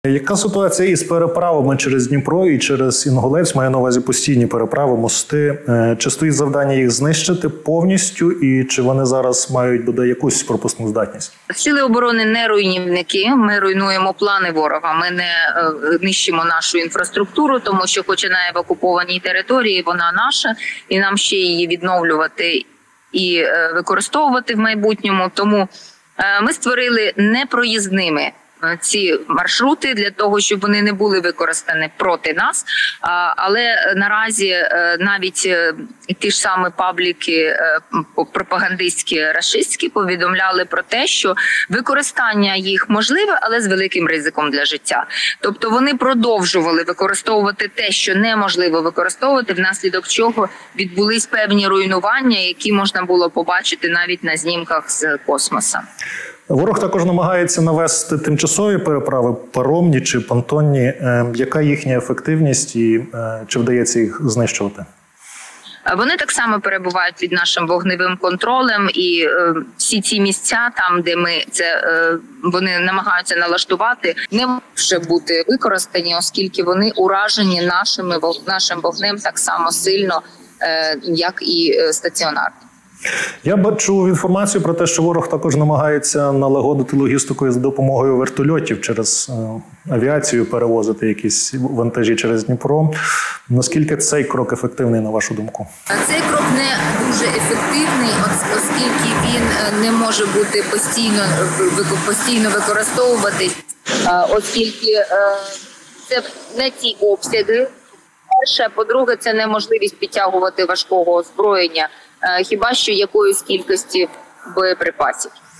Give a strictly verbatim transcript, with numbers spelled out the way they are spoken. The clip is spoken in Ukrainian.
Яка ситуація із переправами через Дніпро і через Інгулець? Маю на увазі постійні переправи, мости. Чи стоїть завдання їх знищити повністю, і чи вони зараз мають буде якусь пропускну здатність? Сили оборони не руйнівники. Ми руйнуємо плани ворога. Ми не е, нищимо нашу інфраструктуру, тому що, хоч і на евакупованій території, вона наша, і нам ще її відновлювати і е, використовувати в майбутньому. Тому е, ми створили непроїзними ці маршрути для того, щоб вони не були використані проти нас. Але наразі навіть ті ж самі пабліки пропагандистські, рашистські повідомляли про те, що використання їх можливе, але з великим ризиком для життя. Тобто вони продовжували використовувати те, що неможливо використовувати, внаслідок чого відбулись певні руйнування, які можна було побачити навіть на знімках з космоса. Ворог також намагається навести тимчасові переправи, паромні чи понтонні. Яка їхня ефективність і чи вдається їх знищувати? Вони так само перебувають під нашим вогневим контролем, і е, всі ці місця, там де ми це е, вони намагаються налаштувати, не може бути використані, оскільки вони уражені нашими нашим вогнем так само сильно, е, як і стаціонарні. Я бачу інформацію про те, що ворог також намагається налагодити логістику з допомогою вертольотів через е, авіацію, перевозити якісь вантажі через Дніпро. Наскільки цей крок ефективний, на вашу думку? Цей крок не дуже ефективний, оскільки він не може бути постійно, постійно використовуватись, оскільки це не ті обсяги. Перше, по-друге, це неможливість підтягувати важкого озброєння, хіба що якоїсь кількості боєприпасів.